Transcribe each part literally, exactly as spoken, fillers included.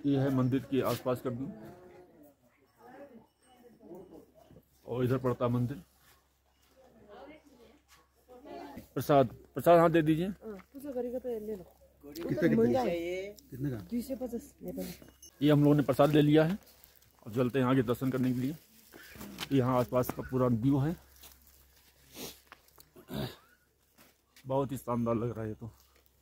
ये है मंदिर के आसपास का व्यू और इधर पड़ता मंदिर। प्रसाद प्रसाद हाँ दे दीजिए। कितने का? ये हम लोगों ने प्रसाद ले लिया है और चलते हैं आगे दर्शन करने के लिए। यहाँ आसपास का पूरा व्यू है, बहुत ही शानदार लग रहा है। तो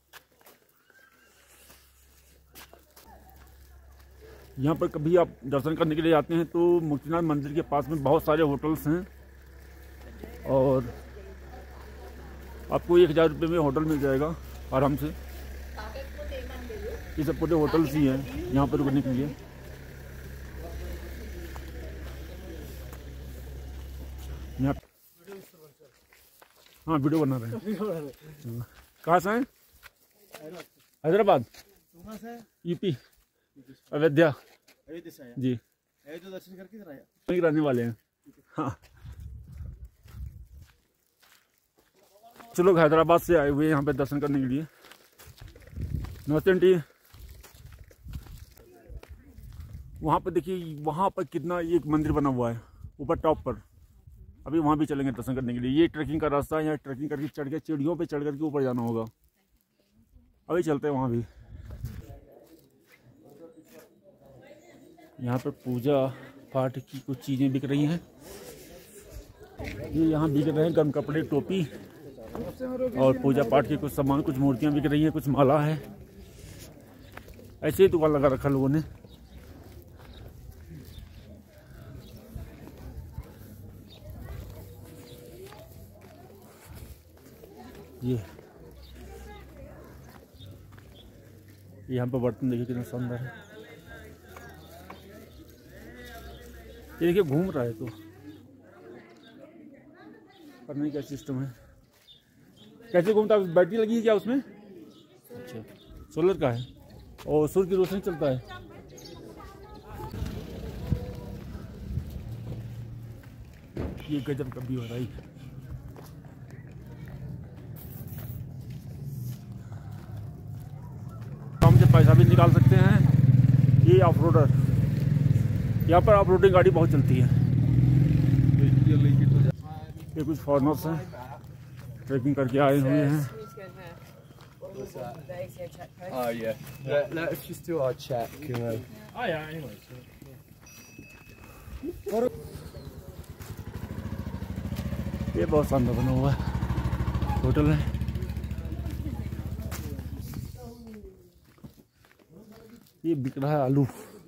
यहाँ पर कभी आप दर्शन करने के लिए आते हैं तो मुक्तिनाथ मंदिर के पास में बहुत सारे होटल्स हैं और आपको एक हज़ार रुपये में होटल मिल जाएगा आराम से। ये सब पूरे होटल्स ही हैं यहाँ पर रुकने के लिए। यहाँ हाँ वीडियो बना रहे हैं। कहाँ से हैं? हैदराबाद, यूपी, अयोध्या जी। दर्शन करके रहने वाले हैं। हाँ चलो हैदराबाद से आए हुए यहाँ पे दर्शन करने के लिए। नमस्ते आंटी। वहाँ पर देखिए, वहाँ पर कितना एक मंदिर बना हुआ है ऊपर टॉप पर। अभी वहाँ भी चलेंगे दर्शन करने के लिए। ये ट्रैकिंग का रास्ता है, यहाँ ट्रैकिंग करके चढ़ के सीढ़ियों पे चढ़ करके ऊपर जाना होगा। अभी चलते हैं वहाँ भी। यहाँ पर पूजा पाठ की कुछ चीज़ें बिक रही हैं। ये यहाँ बिक रहे हैं गर्म कपड़े, टोपी और पूजा पाठ के कुछ सामान, कुछ मूर्तियाँ बिक रही हैं, कुछ माला है। ऐसे ही दुकान लगा रखा लोगों ने। ये यहाँ पर बर्तन देखिए कितना शानदार है। ये देखिए घूम रहा है, तो करने का सिस्टम है। कैसे घूमता है? बैटरी लगी है क्या उसमें? अच्छा, सोलर का है और सूर्य की रोशनी चलता है। ये गजब का व्यू है भाई। काम से पैसा भी निकाल सकते हैं। ये ऑफ रोडर, यहाँ पर ऑफ रोडिंग गाड़ी बहुत चलती है। ये कुछ फॉरनर्स हैं, ट्रैकिंग करके आए हुए हैं। Oh yeah. Let, let's just do our check. You know. Oh yeah. Anyway. ये बहुत शानदार बना हुआ है होटल है। ये बिक रहा है आलू।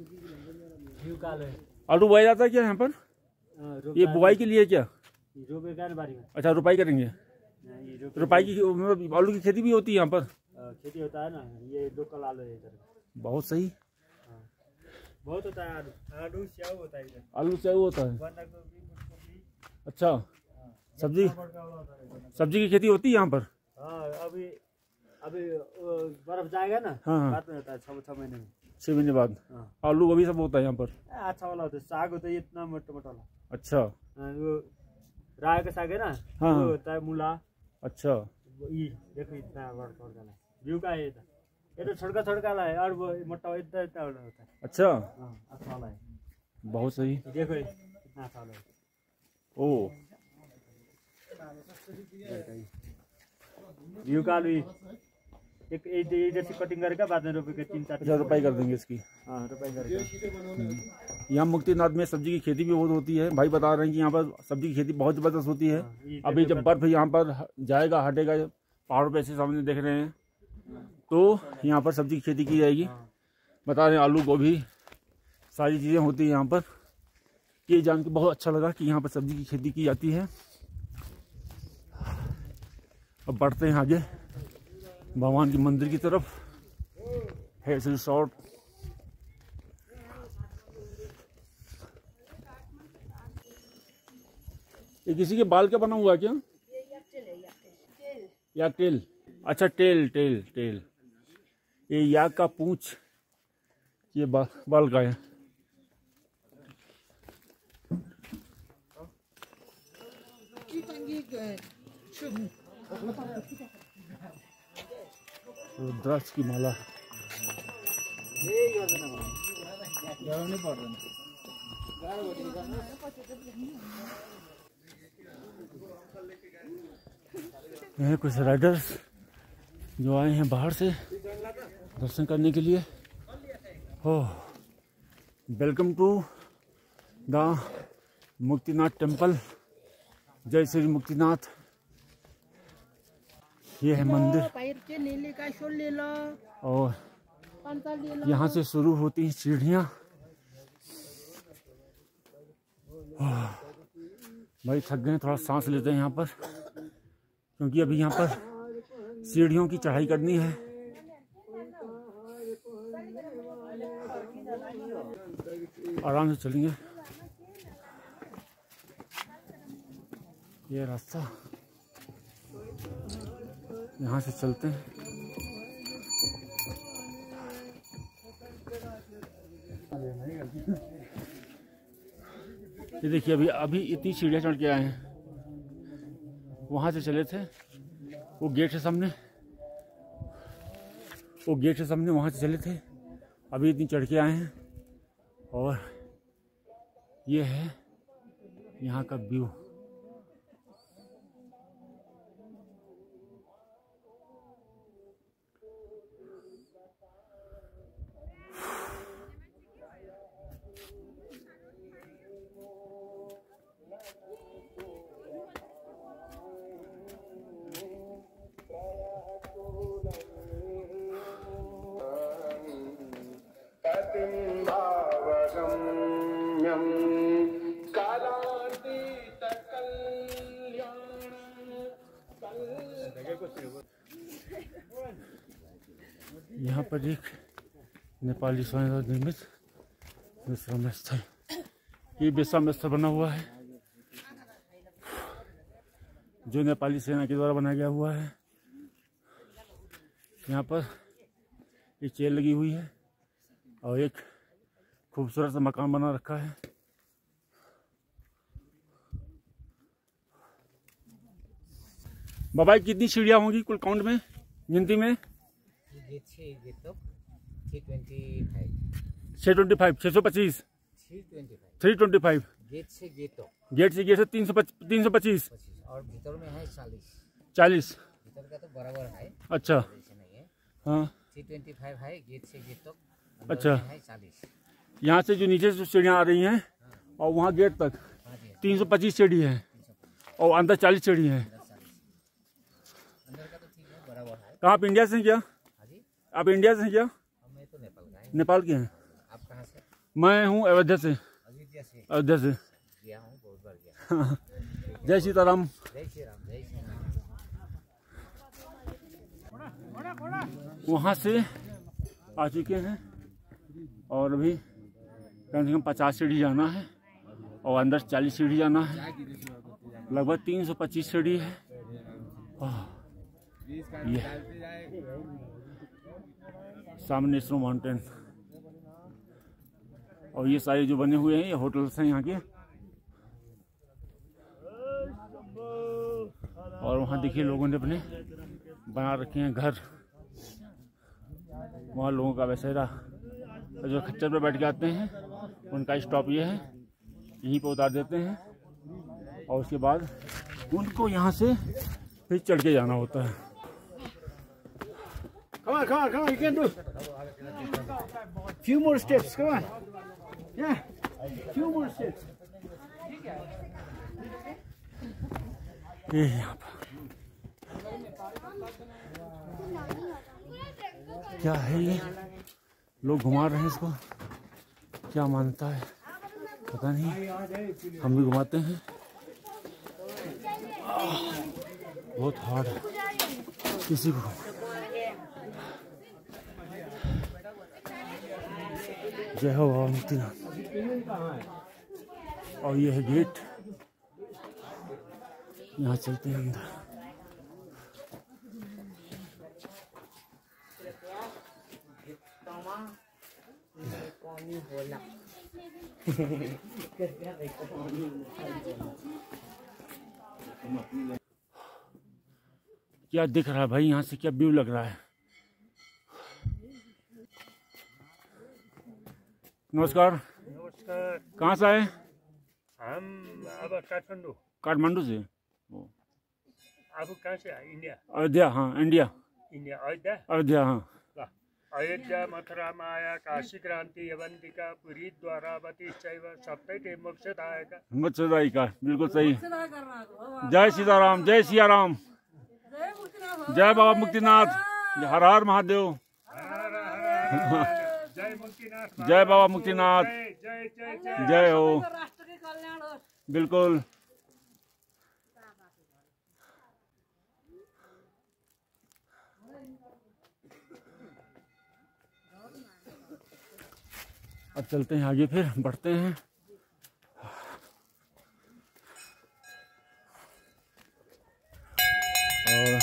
आलू बोया जाता है क्या यहाँ पर? ये बुआई के लिए क्या? अच्छा, रुपाई करेंगे। रुपाई की मतलब आलू की खेती भी होती है यहाँ पर? खेती होता है ना, ये लोकल आलू है इधर। बहुत सही। बहुत होता है आलू। आलू स्याऊ होता है इधर। आलू स्याऊ होता है। अच्छा, सब्जी सब्जी की खेती होती है यहाँ पर? हाँ, अभी अभी बर्फ जाएगा ना। हाँ बाद में होता है, छह छह महीने में। छह महीने बाद। हाँ। आलू अभी सब होता है यहाँ पर? अच्छा वाला होता है, साग होता है इतना मोटा मोटा वाला। अच्छा, वो राय का साग है ना। हाँ वो होता है मूला। अच्छा, ये देखो इतना बड़ा बड़ा व्यू का है ये तो छोटका छोटका वाला है और वो मोटा इतना इतना वाला होता है। अच्छा, हाँ, अच्छा वाला है। बहुत सही। देखो इतना अच्छा वाला है। ओ व्यू का भी एक इधर से कटिंग करके बाद में रुपए के तीन चार हजार रुपये कर देंगे इसकी। हाँ, रुपए करके। यहाँ मुक्तिनाथ में सब्जी की खेती भी बहुत होती है। भाई बता रहे हैं कि यहाँ पर सब्जी की खेती बहुत जबरदस्त होती है। अभी जब बर्फ यहाँ पर जाएगा, हटेगा, पहाड़ों पे ऐसे सामने देख रहे हैं, तो यहाँ पर सब्जी की खेती की जाएगी। बता रहे हैं आलू, गोभी, सारी चीज़ें होती हैं यहाँ पर। ये जान के बहुत अच्छा लगा कि यहाँ पर सब्जी की खेती की जाती है। अब बढ़ते हैं आगे भगवान के मंदिर की तरफ। है रिसोर्ट। ये किसी के बाल का बना हुआ है क्या? या टेल? अच्छा, टेल टेल टेल। ये याक का पूंछ, ये बा, बाल का है। रुद्राक्ष की माला। ये कुछ राइडर्स जो आए हैं बाहर से दर्शन करने के लिए। Oh, welcome to the Muktinath temple. जय श्री मुक्तिनाथ। ये है मंदिर और यहाँ से शुरू होती हैं सीढ़ियाँ। भाई थक गए, थोड़ा सांस लेते हैं यहाँ पर, क्योंकि अभी यहाँ पर सीढ़ियों की चढ़ाई करनी है। आराम से चलेंगे। ये रास्ता यहाँ से चलते हैं। ये देखिए अभी अभी इतनी सीढ़ियाँ चढ़ के आए हैं। वहाँ से चले थे, वो गेट के सामने, वो गेट के सामने वहाँ से चले थे, अभी इतनी चढ़ के आए हैं। और ये है यहाँ का व्यू। यहाँ पर एक नेपाली स्वयं निर्मित विश्राम स्थल, ये विश्राम स्थल बना हुआ है जो नेपाली सेना के द्वारा बनाया गया हुआ है। यहाँ पर एक चेयर लगी हुई है और एक खूबसूरत सा मकान बना रखा है। बाबा कितनी सीढ़ियाँ होंगी कुल काउंट में, गिनती में? छः ट्वेंटी फाइव छः सौ पच्चीस थ्री ट्वेंटी फाइव गेट से गेट तक, गेट से गेट से तीन सौ तीन सौ पच्चीस और भीतर में है चालीस चालीस भीतर का तो बराबर है। अच्छा नहीं है, हाँ थ्री ट्वेंटी फाइव है गेट से गेट तक। अच्छा है चालीस। यहाँ से जो नीचे से सीढ़ियाँ आ रही हैं और वहाँ गेट तक तीन सौ पच्चीस सीढ़ी है और अंदर चालीस सीढ़ी है। अंदर का तो ठीक है, बराबर है। कहाँ आप इंडिया से हैं क्या? आप इंडिया से हैं क्या? मैं तो नेपाल का है। नेपाल के हैं? आप कहाँ से? मैं हूँ अयोध्या से। अयोध्या से? अयोध्या से गया हूँ, बहुत बार गया। जय सीताराम। जय श्री राम। जय श्री राम। वहाँ से आ चुके हैं और अभी कम से कम पचास सीढ़ी जाना है और अंदर चालीस सीढ़ी जाना है। लगभग तीन सौ पच्चीस सीढ़ी है। ये सामने स्नो माउंटेन और ये सारे जो बने हुए हैं ये होटल्स हैं यहाँ के। और वहाँ देखिए लोगों ने अपने बना रखे हैं घर। वहाँ लोगों का बसेरा जो खच्चर पर बैठ के आते हैं उनका स्टॉप ये है, यहीं पे उतार देते हैं और उसके बाद उनको यहाँ से फिर चढ़ के जाना होता है। Come on, come on, come on, you can do. Few more steps, come on. Yeah, few more steps. ये यहाँ पर क्या है, ये लोग घुमा रहे हैं इसको, क्या मानता है पता नहीं, हम भी घुमाते हैं। बहुत हार्ड है किसी को। जय हो बाबा मुक्तिनाथ। और ये है गेट, यहाँ चलते हैं अंदर। क्या दिख रहा है भाई यहाँ से, क्या व्यू लग रहा है। नमस्कार। नमस्कार। कहाँ से आए? हम अब काठमाडौँ। काठमांडू से। आप कहाँ से आए? इंडिया। अयोध्या, हाँ इंडिया। इंडिया अयोध्या। अयोध्या, हाँ। अयोध्या मथुरा माया काशी क्रांति अवंतिका पुरी द्वारावती शैव सप्तैते मोक्षदायका। मोक्षदायिका, बिल्कुल सही। जय सीताराम, जय सिया राम, जय बाबा मुक्तिनाथ, हर हर महादेव, जय मुक्तिनाथ, जय बाबा मुक्तिनाथ, जय जय जय जय हो। बिल्कुल। अब चलते हैं आगे, फिर बढ़ते हैं। और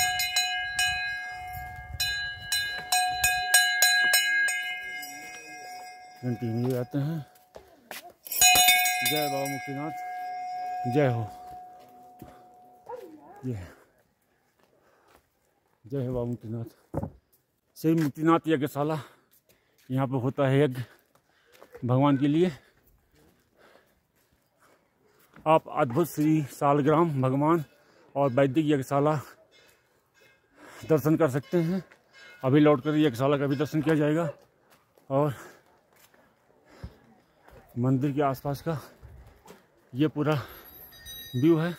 कंटिन्यू जाते हैं। जय बाबा मुक्तिनाथ, जय हो। ये जय हो बाबा मुक्तिनाथ। श्री मुक्तिनाथ यज्ञशाला, यहाँ पे होता है यज्ञ भगवान के लिए। आप अद्भुत श्री सालग्राम भगवान और वैदिक यज्ञशाला दर्शन कर सकते हैं। अभी लौट कर यज्ञशाला का भी दर्शन किया जाएगा। और मंदिर के आसपास का ये पूरा व्यू है।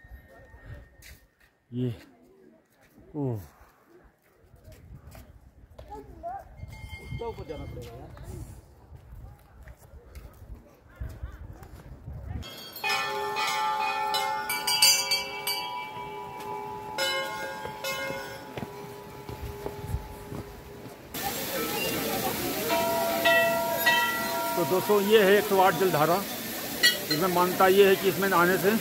ये ओह, ऊपर जाना पड़ेगा यार। तो दोस्तों, ये है एक सौ आठ जलधारा। इसमें मान्यता ये है कि इसमें आने से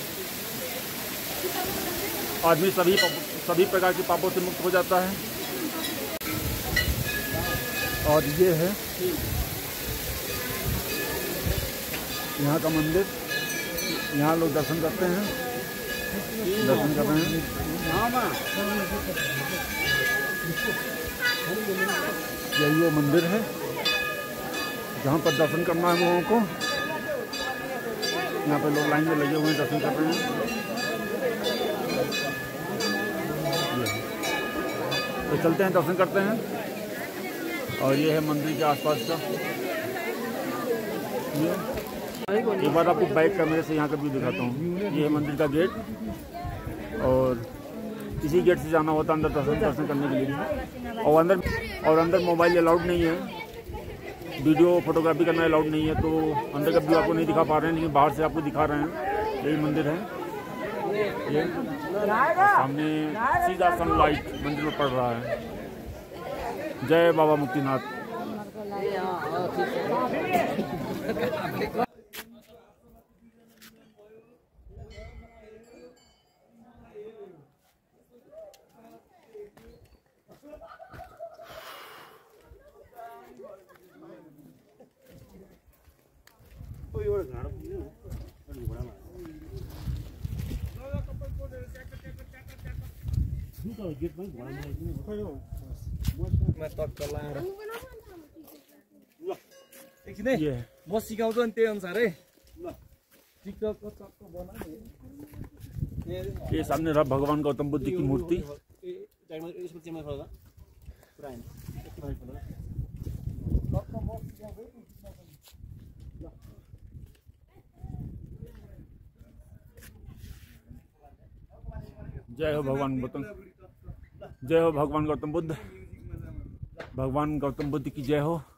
आदमी सभी सभी प्रकार के पापों से मुक्त हो जाता है। और ये है यहाँ का मंदिर, यहाँ लोग दर्शन करते हैं, दर्शन कर रहे हैं। यही वो मंदिर है जहाँ पर दर्शन करना है लोगों को। यहाँ पर लोग लाइन में लगे हुए हैं, दर्शन कर रहे हैं। तो चलते हैं, दर्शन करते हैं। और ये है मंदिर के आसपास का। एक बार आपको बैक कैमरे से यहाँ का व्यू दिखाता हूँ। ये है मंदिर का गेट, और इसी गेट से जाना होता है अंदर दर्शन दर्शन करने के लिए। और अंदर और अंदर मोबाइल अलाउड नहीं है, वीडियो फोटोग्राफी करना अलाउड नहीं है। तो अंदर का व्यू आपको नहीं दिखा पा रहे हैं, लेकिन बाहर से आपको दिखा रहे हैं। यही मंदिर है। ये सामने सीधा सनलाइट मंदिर में पड़ रहा है। जय बाबा मुक्तिनाथ। म सिकाउँछु नि त्यही अनुसारै। ये सामने रहा भगवान गौतम बुद्ध की मूर्ति। जय हो भगवान गौतम, जय हो भगवान गौतम बुद्ध, भगवान गौतम बुद्ध की जय हो।